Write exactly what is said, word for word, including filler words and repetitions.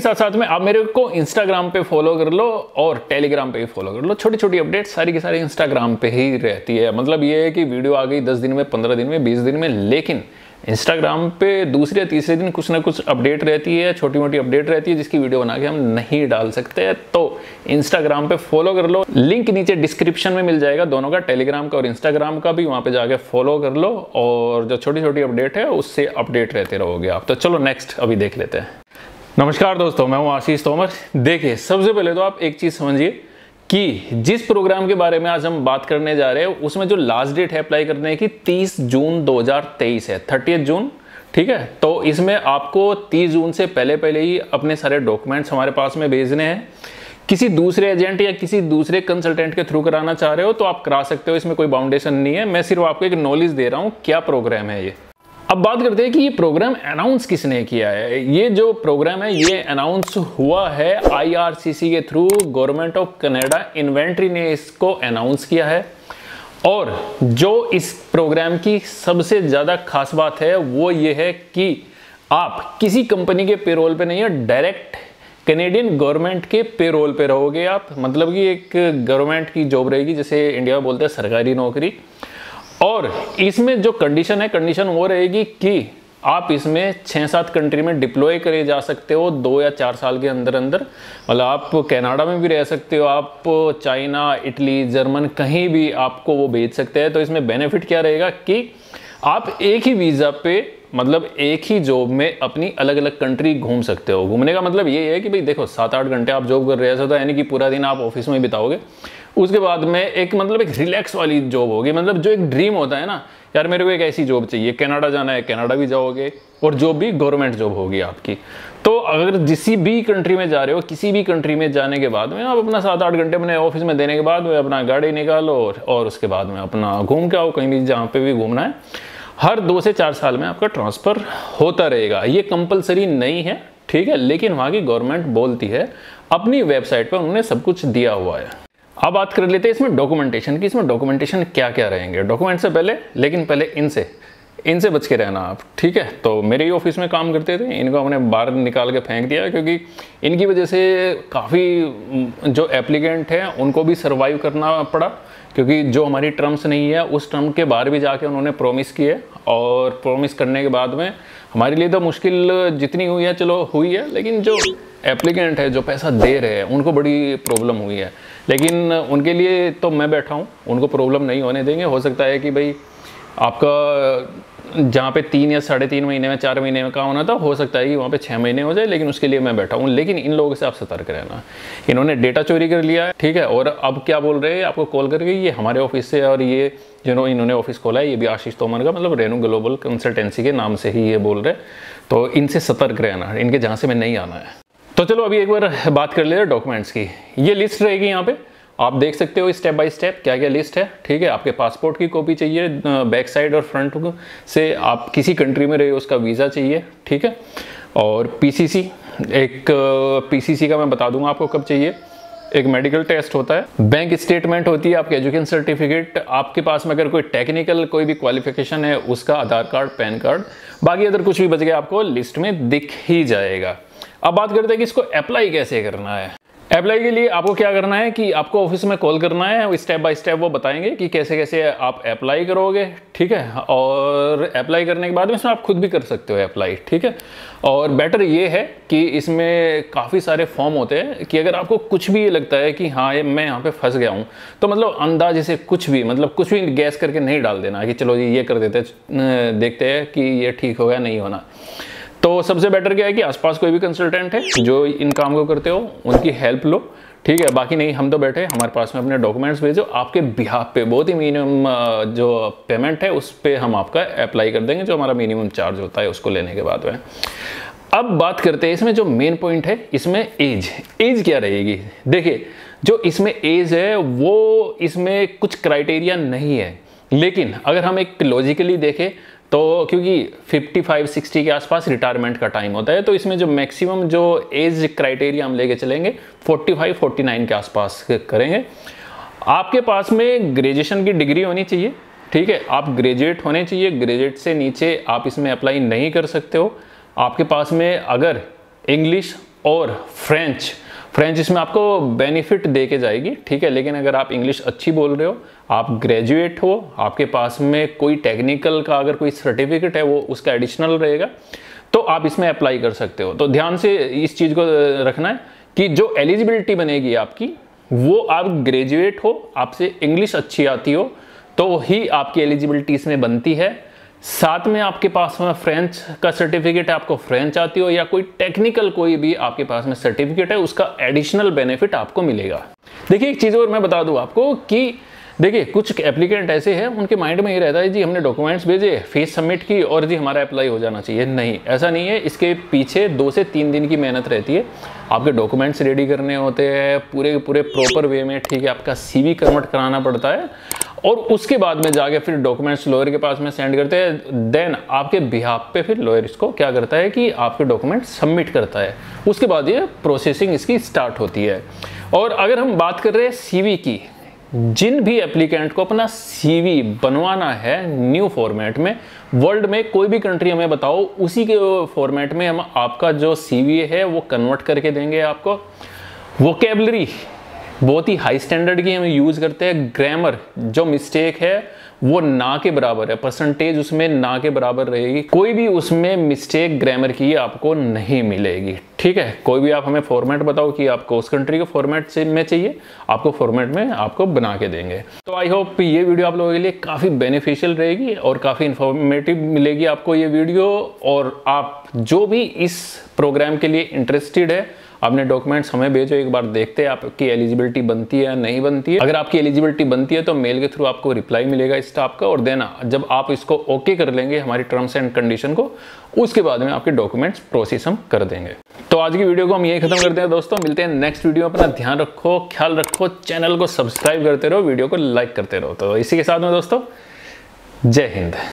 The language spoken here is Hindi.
साथ साथ में आप मेरे को इंस्टाग्राम पे फॉलो कर लो और टेलीग्राम पे भी फॉलो कर लो। छोटी छोटी अपडेट सारी की सारी इंस्टाग्राम पे ही रहती है। मतलब ये है कि वीडियो आ गई दस दिन में, पंद्रह दिन में, बीस दिन में, लेकिन इंस्टाग्राम पे दूसरे या तीसरे दिन कुछ ना कुछ अपडेट रहती है, छोटी मोटी अपडेट रहती है जिसकी वीडियो बना के हम नहीं डाल सकते। तो इंस्टाग्राम पे फॉलो कर लो, लिंक नीचे डिस्क्रिप्शन में मिल जाएगा दोनों का, टेलीग्राम का और इंस्टाग्राम का भी। वहाँ पे जाके फॉलो कर लो और जो छोटी छोटी अपडेट है उससे अपडेट रहते रहोगे आप। तो चलो नेक्स्ट अभी देख लेते हैं। नमस्कार दोस्तों, मैं हूँ आशीष तोमर। देखिए, सबसे पहले तो आप एक चीज़ समझिए कि जिस प्रोग्राम के बारे में आज हम बात करने जा रहे हैं उसमें जो लास्ट डेट है अप्लाई करने की तीस जून दो हज़ार तेईस है, तीस जून। ठीक है, तो इसमें आपको तीस जून से पहले पहले ही अपने सारे डॉक्यूमेंट्स हमारे पास में भेजने हैं। किसी दूसरे एजेंट या किसी दूसरे कंसल्टेंट के थ्रू कराना चाह रहे हो तो आप करा सकते हो, इसमें कोई बाउंडेशन नहीं है। मैं सिर्फ आपको एक नॉलेज दे रहा हूँ क्या प्रोग्राम है ये। अब बात करते हैं कि ये प्रोग्राम अनाउंस किसने किया है। ये जो प्रोग्राम है ये अनाउंस हुआ है आईआरसीसी के through, government of Canada inventory ने इसको अनाउंस किया है। और जो इस प्रोग्राम की सबसे ज़्यादा खास बात है वो ये है कि आप किसी कंपनी के पेरोल पे नहीं है, डायरेक्ट कैनेडियन गवर्नमेंट के पेरोल पे रहोगे आप। मतलब कि एक गवर्नमेंट की जॉब रहेगी, जैसे इंडिया में बोलते हैं सरकारी नौकरी। और इसमें जो कंडीशन है, कंडीशन वो रहेगी कि आप इसमें छः सात कंट्री में डिप्लॉय करे जा सकते हो दो या चार साल के अंदर अंदर। मतलब आप कनाडा में भी रह सकते हो, आप चाइना, इटली, जर्मन, कहीं भी आपको वो भेज सकते हैं। तो इसमें बेनिफिट क्या रहेगा कि आप एक ही वीज़ा पे, मतलब एक ही जॉब में अपनी अलग अलग कंट्री घूम सकते हो। घूमने का मतलब ये है कि भाई देखो, सात आठ घंटे आप जॉब कर रहे हो तो यानी कि पूरा दिन आप ऑफिस में बिताओगे। उसके बाद में एक मतलब एक रिलैक्स वाली जॉब होगी। मतलब जो एक ड्रीम होता है ना, यार मेरे को एक ऐसी जॉब चाहिए, कनाडा जाना है, कनाडा भी जाओगे, और जॉब भी गवर्नमेंट जॉब होगी आपकी। तो अगर जिस भी कंट्री में जा रहे हो, किसी भी कंट्री में जाने के बाद में आप अपना सात आठ घंटे अपने ऑफिस में देने के बाद में अपना गाड़ी निकालो और, और उसके बाद में अपना घूम के आओ कहीं भी, जहाँ पे भी घूमना है। हर दो से चार साल में आपका ट्रांसफ़र होता रहेगा। ये कंपलसरी नहीं है, ठीक है, लेकिन वहाँ की गवर्नमेंट बोलती है, अपनी वेबसाइट पर उन्होंने सब कुछ दिया हुआ है। अब बात कर लेते हैं इसमें डॉक्यूमेंटेशन की। इसमें डॉक्यूमेंटेशन क्या क्या रहेंगे डॉक्यूमेंट से पहले, लेकिन पहले इनसे इनसे बच के रहना आप, ठीक है। तो मेरे ही ऑफिस में काम करते थे, इनको हमने बाहर निकाल के फेंक दिया क्योंकि इनकी वजह से काफ़ी जो एप्लीकेंट हैं उनको भी सर्वाइव करना पड़ा, क्योंकि जो हमारी टर्म्स नहीं है उस टर्म के बाहर भी जाके उन्होंने प्रॉमिस किए। और प्रॉमिस करने के बाद में हमारे लिए तो मुश्किल जितनी हुई है चलो हुई है, लेकिन जो एप्लीकेंट है, जो पैसा दे रहे हैं, उनको बड़ी प्रॉब्लम हुई है। लेकिन उनके लिए तो मैं बैठा हूँ, उनको प्रॉब्लम नहीं होने देंगे। हो सकता है कि भाई आपका जहाँ पे तीन या साढ़े तीन महीने में, चार महीने में काम होना था, हो सकता है कि वहाँ पे छः महीने हो जाए, लेकिन उसके लिए मैं बैठा हूँ। लेकिन इन लोगों से आप सतर्क रहना। इन्होंने डेटा चोरी कर लिया है, ठीक है। और अब क्या बोल रहे हैं, आपको कॉल करके, ये हमारे ऑफिस से, और ये जिन्होंने इन्होंने ऑफिस खोला है ये भी आशीष तोमर का, मतलब रेनू ग्लोबल कंसल्टेंसी के नाम से ही ये बोल रहे हैं। तो इनसे सतर्क रहना, इनके जहाँ से मैं नहीं आना है। तो चलो अभी एक बार बात कर लेते हैं डॉक्यूमेंट्स की। ये लिस्ट रहेगी, यहाँ पे आप देख सकते हो स्टेप बाय स्टेप क्या क्या लिस्ट है, ठीक है। आपके पासपोर्ट की कॉपी चाहिए, बैक साइड और फ्रंट से आप किसी कंट्री में रहे हो उसका वीज़ा चाहिए, ठीक है। और पीसीसी, एक पीसीसी का मैं बता दूंगा आपको कब चाहिए। एक मेडिकल टेस्ट होता है, बैंक स्टेटमेंट होती है, आपकी एजुकेशन सर्टिफिकेट, आपके पास में अगर कोई टेक्निकल कोई भी क्वालिफिकेशन है उसका, आधार कार्ड, पैन कार्ड, बाकी अगर कुछ भी बच गया आपको लिस्ट में दिख ही जाएगा। अब बात करते हैं कि इसको अप्लाई कैसे करना है। अप्लाई के लिए आपको क्या करना है कि आपको ऑफिस में कॉल करना है, स्टेप बाय स्टेप वो बताएंगे कि कैसे कैसे आप अप्लाई करोगे, ठीक है। और अप्लाई करने के बाद में इसमें आप खुद भी कर सकते हो अप्लाई, ठीक है। और बेटर ये है कि इसमें काफ़ी सारे फॉर्म होते हैं कि अगर आपको कुछ भी ये लगता है कि हाँ ये मैं यहाँ पे फंस गया हूँ, तो मतलब अंदाजे से कुछ भी, मतलब कुछ भी गैस करके नहीं डाल देना कि चलो जी ये कर देते, देखते हैं कि ये ठीक होगा नहीं होना। तो सबसे बेटर क्या है कि आसपास कोई भी कंसल्टेंट है जो इन काम को करते हो, उनकी हेल्प लो, ठीक है। बाकी नहीं, हम तो बैठे, हमारे पास में अपने डॉक्यूमेंट्स भेजो, आपके बिहाफ पे बहुत ही मिनिमम जो पेमेंट है उस पर हम आपका अप्लाई कर देंगे, जो हमारा मिनिमम चार्ज होता है उसको लेने के बाद में। अब बात करते हैं इसमें जो मेन पॉइंट है, इसमें एज एज क्या रहेगी। देखिए, जो इसमें एज है वो इसमें कुछ क्राइटेरिया नहीं है, लेकिन अगर हम एक लॉजिकली देखें तो क्योंकि पचपन साठ के आसपास रिटायरमेंट का टाइम होता है, तो इसमें जो मैक्सिमम जो एज क्राइटेरिया हम लेके चलेंगे पैंतालीस उनचास के आसपास करेंगे। आपके पास में ग्रेजुएशन की डिग्री होनी चाहिए, ठीक है, आप ग्रेजुएट होने चाहिए। ग्रेजुएट से नीचे आप इसमें अप्लाई नहीं कर सकते हो। आपके पास में अगर इंग्लिश और फ्रेंच फ्रेंच इसमें आपको बेनिफिट दे के जाएगी, ठीक है। लेकिन अगर आप इंग्लिश अच्छी बोल रहे हो, आप ग्रेजुएट हो, आपके पास में कोई टेक्निकल का अगर कोई सर्टिफिकेट है वो उसका एडिशनल रहेगा, तो आप इसमें अप्लाई कर सकते हो। तो ध्यान से इस चीज़ को रखना है कि जो एलिजिबिलिटी बनेगी आपकी, वो आप ग्रेजुएट हो, आपसे इंग्लिश अच्छी आती हो, तो ही आपकी एलिजिबिलिटी इसमें बनती है। साथ में आपके पास में फ्रेंच का सर्टिफिकेट है, आपको फ्रेंच आती हो, या कोई टेक्निकल कोई भी आपके पास में सर्टिफिकेट है, उसका एडिशनल बेनिफिट आपको मिलेगा। देखिए एक चीज़ और मैं बता दूं आपको कि देखिए कुछ एप्लीकेंट ऐसे हैं, उनके माइंड में ये रहता है जी हमने डॉक्यूमेंट्स भेजे, फीस सबमिट की और जी हमारा अप्लाई हो जाना चाहिए। नहीं, ऐसा नहीं है। इसके पीछे दो से तीन दिन की मेहनत रहती है। आपके डॉक्यूमेंट्स रेडी करने होते हैं पूरे पूरे प्रॉपर वे में, ठीक है। आपका सीवी कन्वर्ट कराना पड़ता है और उसके बाद में जाके फिर डॉक्यूमेंट्स लॉयर के पास में सेंड करते हैं। देन आपके बिहाफ पे फिर लॉयर इसको क्या करता है कि आपके डॉक्यूमेंट सबमिट करता है। उसके बाद ये प्रोसेसिंग इसकी स्टार्ट होती है। और अगर हम बात कर रहे हैं सीवी की, जिन भी एप्लीकेंट को अपना सीवी बनवाना है न्यू फॉर्मेट में, वर्ल्ड में कोई भी कंट्री हमें बताओ, उसी के फॉर्मेट में हम आपका जो सीवी है वो कन्वर्ट करके देंगे आपको। वोकेबलरी बहुत ही हाई स्टैंडर्ड की हम यूज़ करते हैं। ग्रामर जो मिस्टेक है वो ना के बराबर है, परसेंटेज उसमें ना के बराबर रहेगी। कोई भी उसमें मिस्टेक ग्रामर की आपको नहीं मिलेगी, ठीक है। कोई भी आप हमें फॉर्मेट बताओ कि आपको उस कंट्री के फॉर्मेट से में चाहिए, आपको फॉर्मेट में आपको बना के देंगे। तो आई होप ये वीडियो आप लोगों के लिए काफ़ी बेनिफिशियल रहेगी और काफ़ी इन्फॉर्मेटिव मिलेगी आपको ये वीडियो। और आप जो भी इस प्रोग्राम के लिए इंटरेस्टेड है, आपने डॉक्यूमेंट्स हमें भेजो, एक बार देखते हैं आपकी एलिजिबिलिटी बनती है या नहीं बनती है। अगर आपकी एलिजिबिलिटी बनती है तो मेल के थ्रू आपको रिप्लाई मिलेगा स्टाफ का, और देना जब आप इसको ओके कर लेंगे हमारी टर्म्स एंड कंडीशन को, उसके बाद में आपके डॉक्यूमेंट्स प्रोसेस हम कर देंगे। तो आज की वीडियो को हम यही खत्म करते हैं दोस्तों। मिलते हैं नेक्स्ट वीडियो। अपना ध्यान रखो, ख्याल रखो, चैनल को सब्सक्राइब करते रहो, वीडियो को लाइक करते रहो। तो इसी के साथ में दोस्तों, जय हिंद।